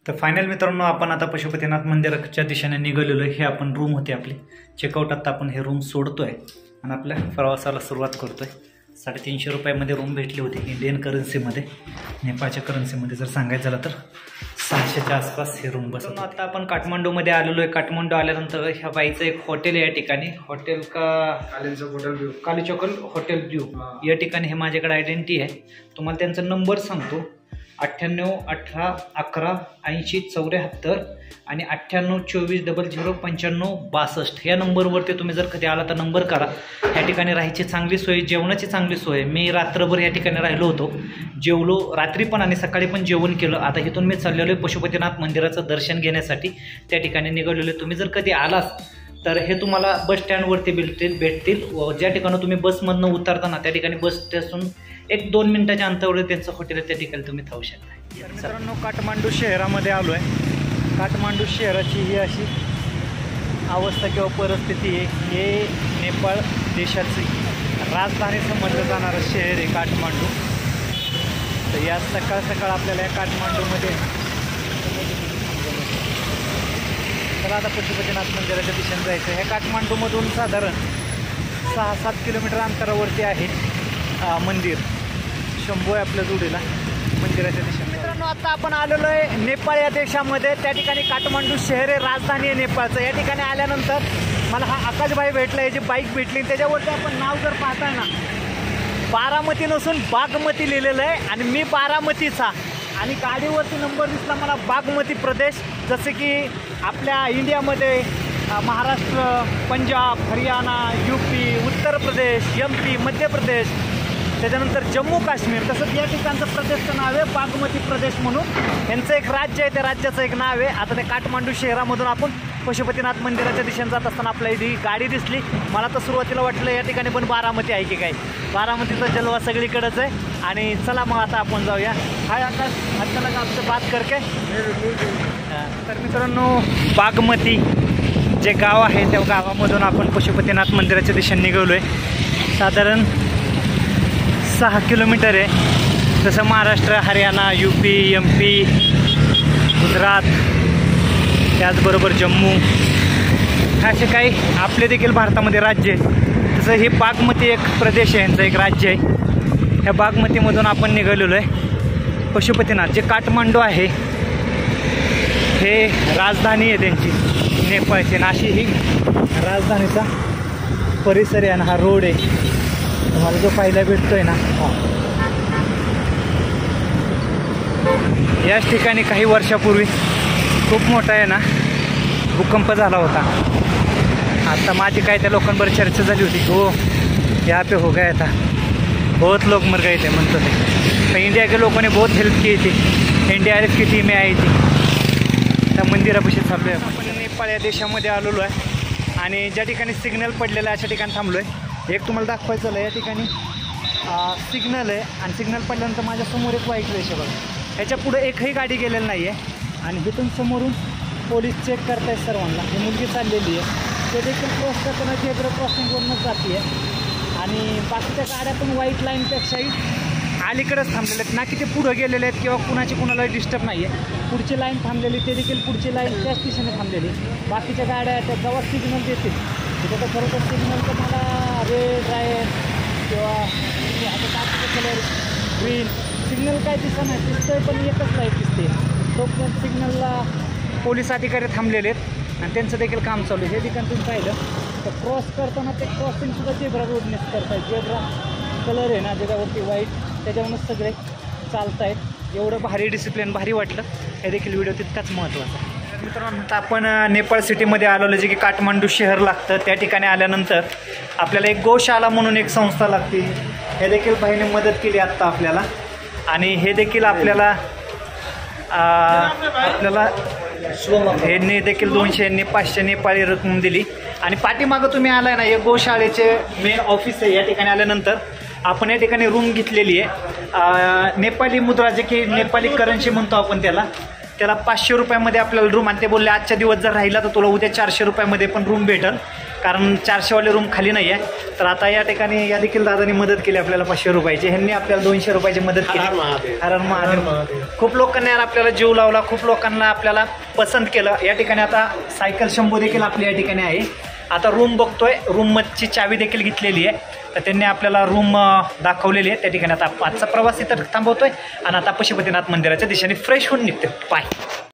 तर फायनल मित्रांनो, आपण आता पशुपतीनाथ मंदिराच्या दिशेने निघालेलो आहे. हे आपण रूम होते आपली चेकआउट. आता आपण हे रूम सोडतोय आणि आपल्या प्रवासाला सुरुवात करतोय. 350 रुपयामध्ये रूम भेटली होती इंडियन करन्सीमध्ये. नेपाळच्या करन्सीमध्ये जर सांगायचं झालं तर 600च्या आसपास हे रूम बसतो. आता आपण काठमांडूमध्ये आलेलो आहे. काठमांडू आल्यानंतर ह्या बाईचं एक हॉटेल आहे या ठिकाणी. हॉटेल कालीचौकल हॉटेल व्यू या ठिकाणी हे माझ्याकडे आयडेंटिटी आहे. तुम्हाला त्यांचा नंबर सांगतो. 98 18 11 80 74 आणि 98 24 00 95 62 या नंबरवरती तुम्ही जर कधी आला तर नंबर करा. ह्या ठिकाणी राहायची चांगली सोय, जेवणाची चांगली सोय. मी रात्रभर या ठिकाणी राहिलो होतो. जेवलो रात्री पण आणि सकाळी पण जेवण केलं. आता इथून मी चाललेलो आहे पशुपतीनाथ मंदिराचं दर्शन घेण्यासाठी. त्या ठिकाणी निघालेलो आहे. तुम्ही जर कधी आलास तर हे तुम्हाला बस स्टँडवरती भेटतील. ज्या ठिकाणी तुम्ही बसमधनं उतरताना त्या ठिकाणी बस स्टेशन 1-2 मिनिटाच्या अंतरावर त्यांचं हॉटेल आहे. त्या ठिकाणी तुम्ही थांबू शकता. मित्रांनो, काठमांडू शहरामध्ये आलो आहे. काठमांडू शहराची ही अशी अवस्था किंवा परिस्थिती आहे. हे नेपाळ देशाची राजधानी समजलं जाणारं शहर आहे काठमांडू. तर या सकाळ सकाळ आपल्याला या काठमांडूमध्ये तर आता पशुपतीनाथ मंदिराच्या दिशेने जायचं. ह्या काठमांडूमधून साधारण 6-7 किलोमीटर अंतरावरती आहे मंदिर. शंभू आहे आपल्या जोडीला मंदिराच्या दिशेने. मित्रांनो, आता आपण आलेलो आहे नेपाळ या देशामध्ये. त्या ठिकाणी काठमांडू शहर आहे, राजधानी आहे नेपाळचं. या ठिकाणी आल्यानंतर मला हा आकाशभाई भेटला, याची बाईक भेटली. त्याच्यावरती आपण नाव जर पाहताय ना, बारामती नसून बागमती लिहिलेलं आहे आणि मी बारामतीचा. आणि गाडीवरती नंबर दिसला मला बागमती प्रदेश. जसे की आपल्या इंडियामध्ये महाराष्ट्र, पंजाब, हरियाणा, UP, उत्तर प्रदेश, MP, मध्य प्रदेश, त्याच्यानंतर जम्मू काश्मीर. तसंच या ठिकाणचं प्रदेशचं नाव आहे बागमती प्रदेश म्हणून. यांचं एक राज्य आहे, त्या राज्याचं एक नाव आहे. आता ते काठमांडू शहरामधून आपण पशुपतीनाथ मंदिराच्या दिशेने जात असताना आपल्याला ही गाडी दिसली. मला तर सुरुवातीला वाटलं या ठिकाणी पण बारामती आहे की काय. बारामतीचा जलवा सगळीकडेच आहे. आणि चला मग आता आपण जाऊया. हाय आकाश, अच्छा लगा आपसे बात करके. तर मित्रांनो, बागमती जे गाव आहे त्या गावामधून आपण पशुपतीनाथ मंदिराच्या दिशेने निघालो आहे. साधारण 6 किलोमीटर आहे. जसं महाराष्ट्र, हरियाणा, UP, MP, गुजरात, त्याचबरोबर जम्मू असे काही आपले देखील भारतामध्ये राज्य आहे. तसं हे बागमती एक प्रदेश आहे, यांचं एक राज्य आहे. ह्या बागमतीमधून आपण निघालेलो आहे पशुपतीनाथ. जे काठमांडू आहे हे राजधानी आहे त्यांची नेपाळची. आणि अशी ही राजधानीचा परिसर आहे आणि हा रोड आहे तुम्हाला जो पाहायला भेटतोय ना. याच ठिकाणी काही वर्षापूर्वी खूप मोठा आहे ना भूकंप झाला होता. आता माझी काय त्या लोकांबरोबर चर्चा झाली होती. हो यहाँ पे हो गया था, बहुत लोग मर गए थे म्हणतो ते. तर इंडिया के लोगों ने बहुत हेल्प की थी. NDRF की टीमें आई थी. त्या मंदिरापाशी थांबलो आहे आपण. नेपाळ या देशामध्ये आलेलो आहे आणि ज्या ठिकाणी सिग्नल पडलेलं आहे अशा ठिकाणी थांबलो आहे. एक तुम्हाला दाखवायचं आहे, या ठिकाणी सिग्नल आहे आणि सिग्नल पडल्यानंतर माझ्यासमोर एक व्हाईट रेष आहे बघा. ह्याच्या पुढे एकही गाडी गेलेली नाही आहे. आणि इथून समोरून पोलीस चेक करत आहेत सर्वांना. ही मुलगी चाललेली आहे, ते देखील क्रॉस करताना झेब्रा क्रॉसिंगवरूनच जाते आहे. आणि बाकीच्या गाड्या पण व्हाईट लाईनपेक्षाही अलीकडेच थांबलेले आहेत ना, की ते पुढं गेलेले आहेत किंवा कुणाला डिस्टर्ब नाही आहे. पुढची लाईन थांबलेली, ते देखील पुढची लाईन त्याच दिशेने थांबलेली. बाकीच्या गाड्या त्या जेव्हा सिग्नल देतील तिथं तर खरं तर सिग्नल तर मला रेड आहे किंवा आता काचेचं कलर ग्रीन सिग्नल काय दिसत नाही. दिसतंय पण एकच लाईट दिसते. तोपर्यंत सिग्नलला पोलीस अधिकारी थांबलेले आहेत आणि त्यांचं देखील काम चालू आहे. हे ठिकाण तुम्ही पाहिलं तर क्रॉस करताना ते क्रॉसिंगसुद्धा झेब्रा रोडनेच करतायत. झेब्रा कलर आहे ना ज्याच्यावरती व्हाईट, त्याच्यावरूनच सगळे चालत आहेत. एवढं भारी डिसिप्लिन भारी वाटलं. हे देखील व्हिडिओ तितकाच महत्त्वाचा. मित्रांनो, आता आपण नेपाळ सिटीमध्ये आलेलो जे की काठमांडू शहर लागतं. त्या ठिकाणी आल्यानंतर आपल्याला एक गोशाला म्हणून एक संस्था लागते. हे देखील बाईने मदत केली आत्ता आपल्याला. आणि हे देखील आपल्याला यांनी देखील 200 यांनी 500 नेपाळी रक्कम दिली. आणि पाठीमागं तुम्ही आलाय ना, हे गोशाळेचे मेन ऑफिस आहे. या ठिकाणी आल्यानंतर आपण या ठिकाणी रूम घेतलेली आहे. नेपाळी मुद्रा जे की नेपाळी करन्सी म्हणतो आपण त्याला. त्याला 500 रुपयामध्ये आपल्याला रूम, आणि ते बोलले आजच्या दिवस जर राहिला तर तुला उद्या 400 रुपयामध्ये पण रूम भेटेल, कारण 400वाले रूम खाली नाही आहे. तर आता या ठिकाणी या देखील दादांनी मदत केली आपल्याला 500 रुपयाची, ह्यांनी आपल्याला 200 रुपयाची मदत केली. हर हर महादेव. खूप लोकांनी आपल्याला जीव लावला, खूप लोकांना आपल्याला पसंत केलं. या ठिकाणी आता सायकल शंभू देखील आपल्या या ठिकाणी आहे. आता रूम बघतोय, रूमची चावी देखील घेतलेली आहे, तर त्यांनी आपल्याला रूम दाखवलेली आहे. त्या ठिकाणी आता आजचा प्रवास इथं थांबवतोय आणि आता पशुपतीनाथ मंदिराच्या दिशेने फ्रेश होऊन निघते. बाय.